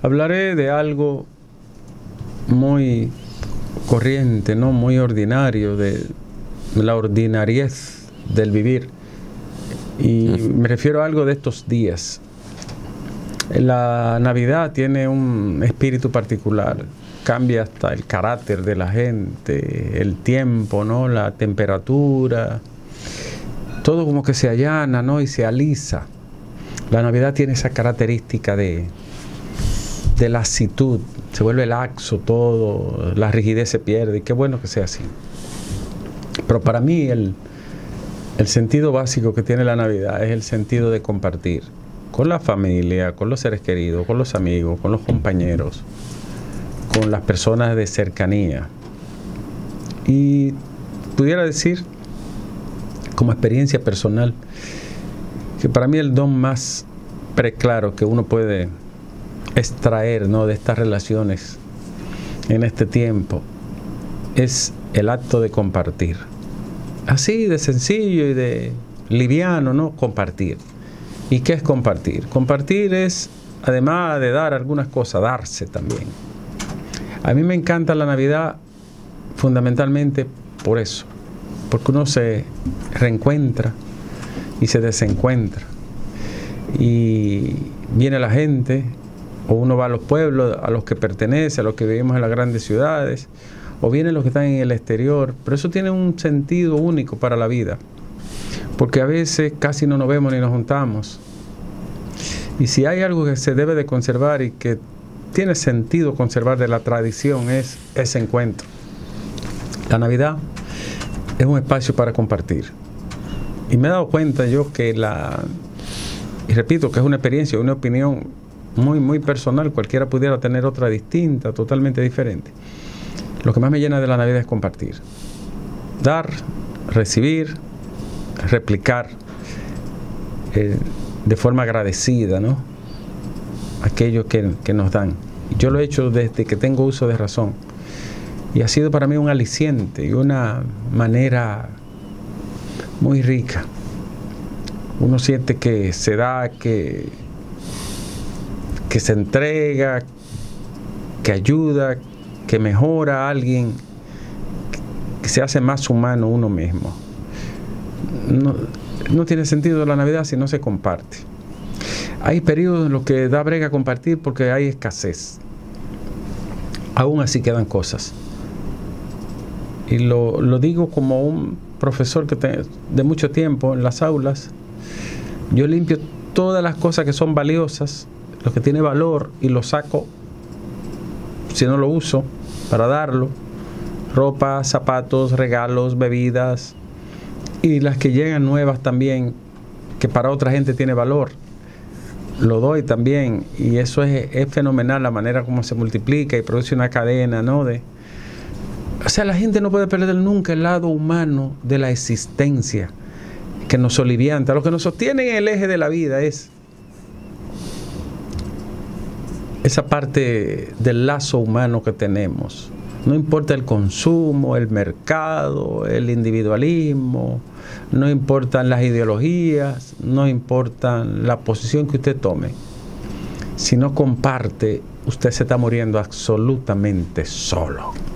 Hablaré de algo muy corriente, ¿no? Muy ordinario, de la ordinariez del vivir. Y me refiero a algo de estos días. La Navidad tiene un espíritu particular, cambia hasta el carácter de la gente, el tiempo, ¿no? La temperatura, todo como que se allana, ¿no? Y se alisa. La Navidad tiene esa característica de lasitud, se vuelve laxo todo, la rigidez se pierde, y qué bueno que sea así. Pero para mí el sentido básico que tiene la Navidad es el sentido de compartir con la familia, con los seres queridos, con los amigos, con los compañeros, con las personas de cercanía. Y pudiera decir, como experiencia personal, que para mí el don más preclaro que uno puede extraer, ¿no?, de estas relaciones en este tiempo es el acto de compartir. Así de sencillo y de liviano, ¿no? Compartir. ¿Y qué es compartir? Compartir es, además de dar algunas cosas, darse también. A mí me encanta la Navidad fundamentalmente por eso, porque uno se reencuentra y se desencuentra. Y viene la gente, o uno va a los pueblos a los que pertenece, a los que vivimos en las grandes ciudades, o vienen los que están en el exterior, pero eso tiene un sentido único para la vida, porque a veces casi no nos vemos ni nos juntamos. Y si hay algo que se debe de conservar y que tiene sentido conservar de la tradición, es ese encuentro. La Navidad es un espacio para compartir. Y me he dado cuenta yo que y repito que es una experiencia, una opinión muy, muy personal, cualquiera pudiera tener otra distinta, totalmente diferente. Lo que más me llena de la Navidad es compartir. Dar, recibir, replicar de forma agradecida, ¿no?, aquello que nos dan. Yo lo he hecho desde que tengo uso de razón. Y ha sido para mí un aliciente y una manera muy rica. Uno siente que se da, que se entrega, que ayuda, que mejora a alguien, que se hace más humano uno mismo. No tiene sentido la Navidad si no se comparte. Hay periodos en los que da brega compartir porque hay escasez. Aún así quedan cosas. Y lo digo como un profesor de mucho tiempo en las aulas. Yo limpio todas las cosas que son valiosas, lo que tiene valor, y lo saco si no lo uso para darlo. Ropa, zapatos, regalos, bebidas, y las que llegan nuevas también, que para otra gente tiene valor, lo doy también. Y eso es fenomenal, la manera como se multiplica y produce una cadena, ¿no? O sea, la gente no puede perder nunca el lado humano de la existencia que nos solivianta. Lo que nos sostiene en el eje de la vida es esa parte del lazo humano que tenemos. No importa el consumo, el mercado, el individualismo, no importan las ideologías, no importan la posición que usted tome. Si no comparte, usted se está muriendo absolutamente solo.